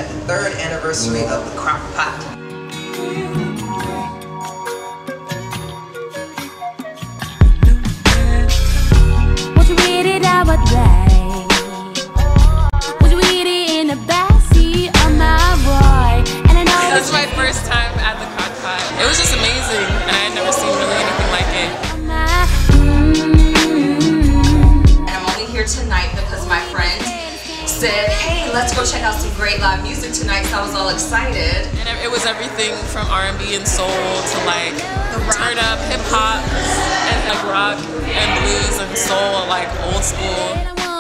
at the 3rd anniversary of the Crock Pot. Would you read it out what day? Would you read it in the backseat of my boy? And I know this was my first time at the Crock Pot. It was just amazing, and I had never seen really anything like it. And I'm only here tonight because my friend said, hey, let's go check out some great live music tonight, so I was all excited. And it was everything from R&B and soul to like turn up hip hop and like rock and blues and soul, like old school.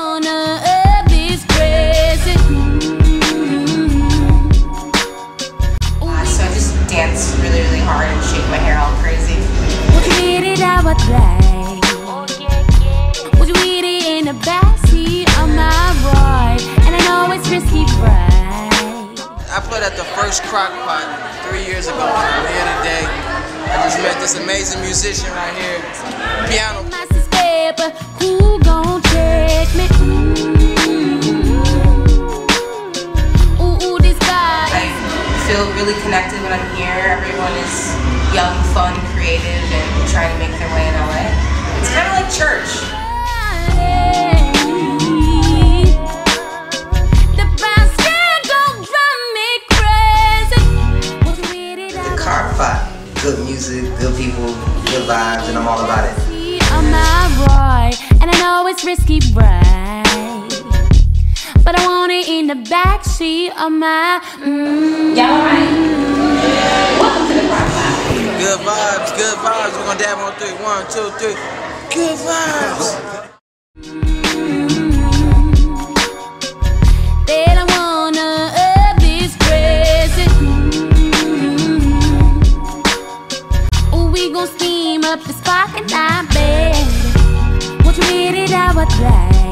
So I just dance really, really hard and shake my hair all crazy. Would you read it out what day? Would you read it in the backseat of my ride? And I know it's risky, right? I played at the first Crock Pot 3 years ago. I'm here today. I just met this amazing musician right here. Piano. Who gon' check me? Ooh, this guy. I feel really connected when I'm here. Everyone is young, fun, creative, and trying to make their way in LA. It's kind of like church. The Crock Pot, good music, good people, good vibes, and I'm all about it. On my ride, and I know it's risky, right? But I want it in the backseat of my. Y'all alright? Welcome to the Crock Pot. Good vibes, good vibes. We're gonna dab on 3. 1, 2, 3. Good vibes. They don't wanna up this crazy. Ooh, we gon' steam up the spot and I bet. Won't you read it out what that?